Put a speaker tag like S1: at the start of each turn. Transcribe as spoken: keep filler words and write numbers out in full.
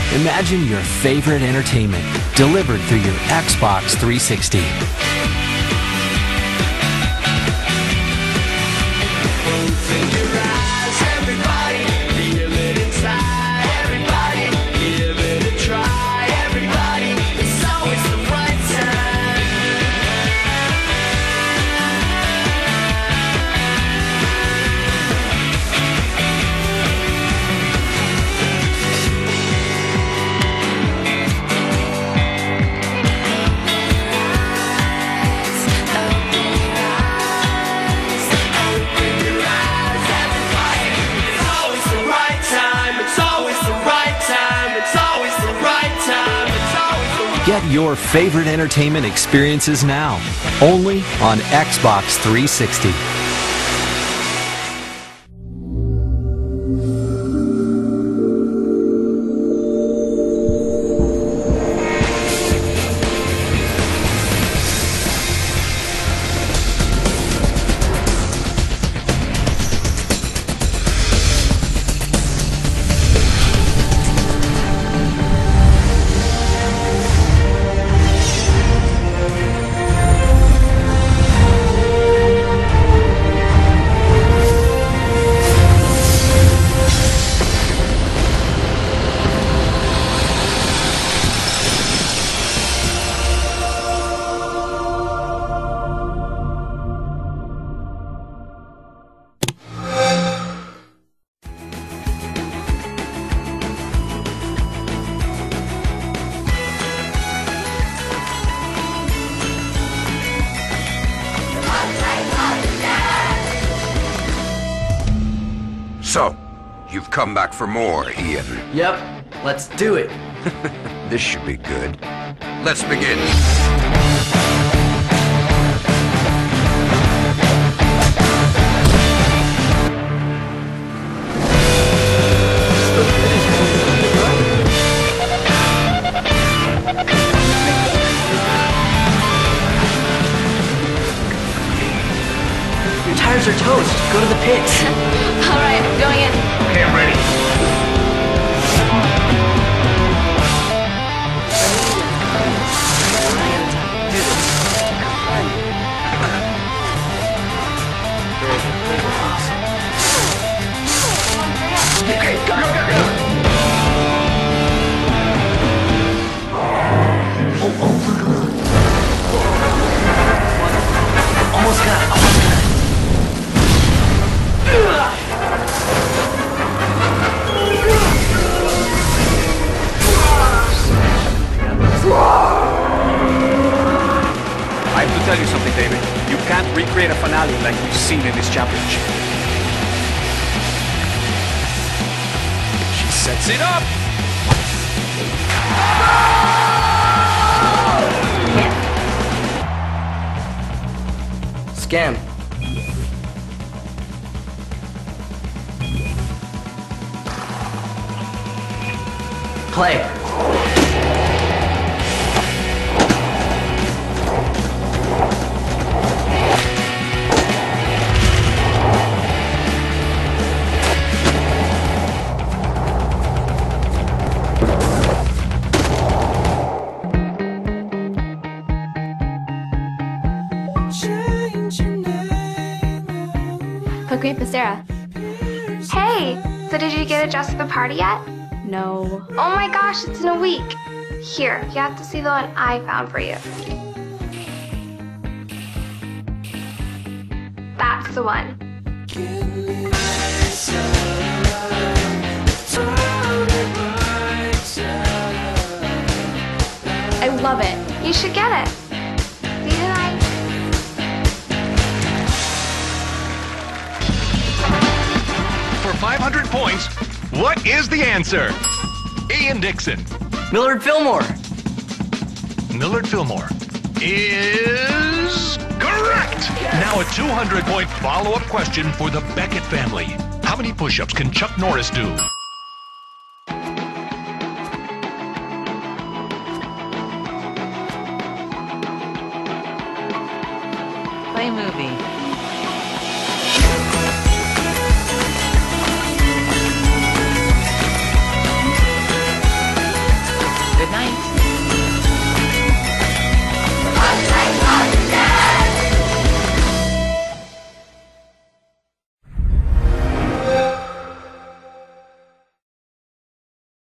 S1: Imagine your favorite entertainment delivered through your Xbox three sixty. Get your favorite entertainment experiences now, only on Xbox three sixty.
S2: So, you've come back for more, Ian.
S3: Yep, let's do it.
S2: This should be good. Let's begin.
S3: Your tires are toast. Go to the pits.
S4: All right, I'm going in.
S5: Okay, I'm ready. Okay, go, go, go, go.
S3: Oh, oh, look, look. Almost got it, almost got it.
S5: I have to tell you something, David. You can't recreate a finale like we've seen in this championship. She sets it up!
S3: Scan. Play.
S4: Hook me, Sarah. Hey, so did you get a dress for the party yet?
S6: No.
S4: Oh my gosh, it's in a week. Here, you have to see the one I found for you. That's the one.
S6: I love it.
S4: You should get it. See you tonight.
S7: For five hundred points, what is the answer? Ian Dixon.
S3: Millard Fillmore.
S7: Millard Fillmore is correct. Now a two hundred point follow-up question for the Beckett family. How many push-ups can Chuck Norris do?
S8: Play movie.